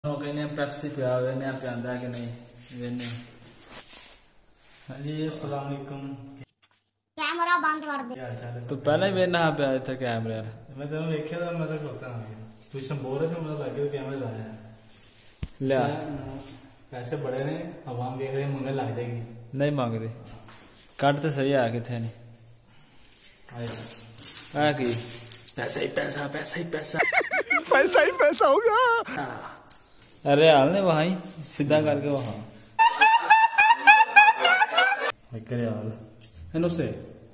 कहने पेप्सी पिया वेने पियांदा कि नहीं वेने। हाँ जी अस्सलाम वालेकुम। कैमरा बंद कर दे। तो पहले ही वेना पिया था कैमरे यार। मैं तेन देखा था मैं तो सोचा तू बोल रहे थे मुझे लगे तो कैमरे लाया ले पैसे बड़े ने आवाम देख रहे मंगल लग जाएगी नहीं मांगते कट तो सही आ किथे नहीं आ की पैसा ही पैसा पैसा ही पैसा पैसा ही पैसा होगा। अरे हाल ने वहां ही सीधा करके वहां करे हाल हेलो से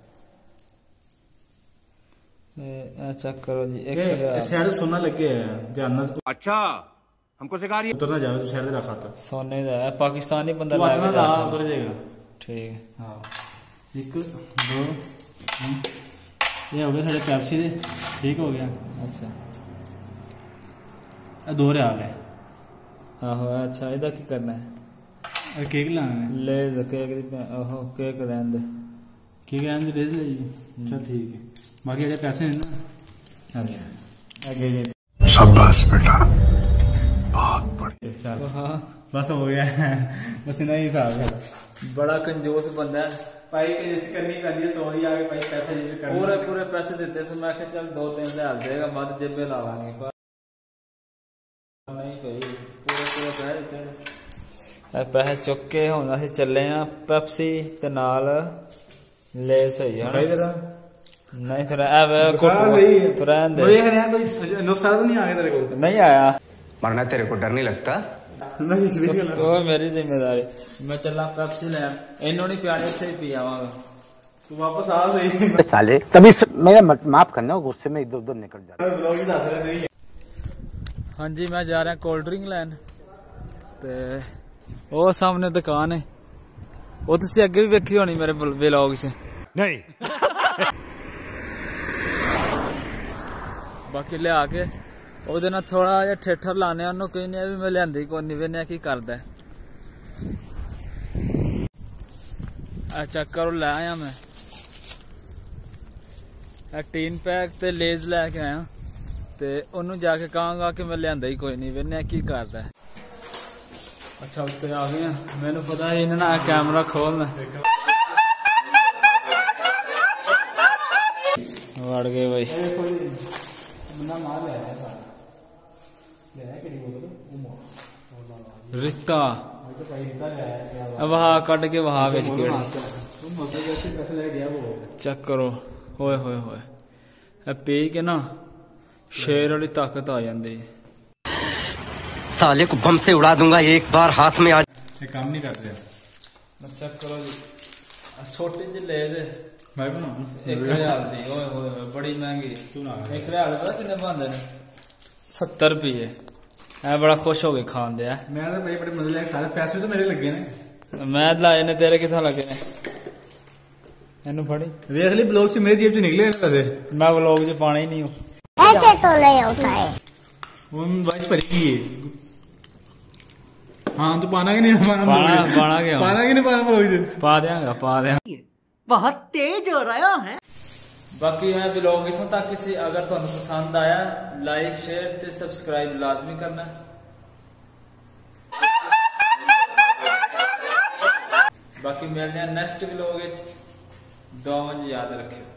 चेक करो जी एक शहर सोना लगे जानना अच्छा हमको सिखा रही है उतरना जावे तो शहर दे रखा था सोने का है पाकिस्तानी बंदा उतना ला उतर जाएगा ठीक है। हाँ एक दो ये हो गया साढ़े पेप्सी दे ठीक हो गया। अच्छा दो रियाल है आहो अच्छा इधर की करना है केक लाना है ले केक ओहो केक रहने दे केक रहने दे ले लीजिए चल ठीक है बाकी अगर पैसे नहीं ना आगे शाबाश बेटा बहुत बढ़िया। चल हाँ बस हो गया बस इतना ही हिसाब है। बड़ा कंजूस बंदा है भाई के जैसे करनी पैंदी है 100 ही आगे भाई पैसा जैसे करना पूरे पूरे पैसे देते से मैं चल 2-3 हज़ार देगा बाद जेबे ला लांगे पर नहीं भाई पूरे पूरे पैसे देते पैसे चुक के हुण असीं चले आ पेप्सी ते नाल ले सही है नहीं थोड़ा तो रहने दे कोई नुस्खा तो नहीं आ गया तेरे को नहीं आया मरना तेरे को डर नहीं लगता नहीं वो मेरी जिम्मेदारी मैं चला पेप्सी लैन इन्हों नहीं पियाने से ही पी आवांगा तू वापस आ सही साले कभी मेरा माफ करना गुस्से में इधर उधर निकल जाता ब्लॉग ही दस रहे नहीं। हाँ जी मैं जा रहा कोल्ड ड्रिंक लैन ते वो सामने दुकान है वो तुसी अगे भी वेखी होनी मेरे व्लॉग च नहीं बाकी लिया के ਉਹਦੇ ਨਾਲ थोड़ा ਜਿਹਾ ਠੇਠਰ ਲਾਣੇ ਉਹਨੂੰ ਕਹਿੰਦੇ ਵੀ ਮੈਂ ਲਿਆਂਦੀ ਕੋਈ ਨਹੀਂ ਵੇਨੇ ਕੀ ਕਰਦਾ ਆ ਚੈੱਕ ਕਰੋ ਲੈ ਆਇਆ ਮੈਂ ਆ ਟੀਨ ਪੈਕ ਤੇ ਲੇਜ਼ ਲੈ ਕੇ ਆਇਆ ਤੇ ਉਹਨੂੰ ਜਾ ਕੇ ਕਹਾਂਗਾ ਕਿ ਮੈਂ ਲਿਆਂਦਾ ਹੀ ਕੋਈ ਨਹੀਂ ਵੇਨੇ ਕੀ ਕਰਦਾ ਅੱਛਾ ਉੱਤੇ ਆ ਗਏ ਮੈਨੂੰ ਪਤਾ ਹੈ ਇਹਨਾਂ ਨੇ ਕੈਮਰਾ ਖੋਲਣਾ ਵੜ ਗਏ ਬਈ रिश्ता वहा कट के वहा चेक करो होए होए होए पी के ना शेर वाली ताकत आ जाती है। साले को बम से उड़ा दूंगा एक बार हाथ में आ ये काम नहीं करते चेक करो जी छोटी जी ले दे मैं 1000 दी ओए होए बड़ी महंगी 1000 पता कितने बनते 70 रुपये मैं बड़ा खुश हो गए खान दिया मैं तो भाई बड़े मजे लगे सारे पैसे तो मेरे लगे ने मैं लाए ने तेरे कितना लगे ने इन्हू फड़ी देख ली ब्लॉग से मेरी जेब से निकले वैसे मैं व्लॉग च पाना ही नहीं हूं ऐसे तो नहीं होता है वो वॉइस भरेगी ये हाँ तो पाना कि नहीं पाना क्या पाना कि नहीं पाना ब्लॉग से पा देंगा बहुत तेज हो रहा है। बाकी है व्लॉग इथों तक किसी अगर तुहानू पसंद आया लाइक शेयर ते सब्सक्राइब लाजमी करना। बाकी मिलने नेक्स्ट व्लॉग दुआवां याद रखियो।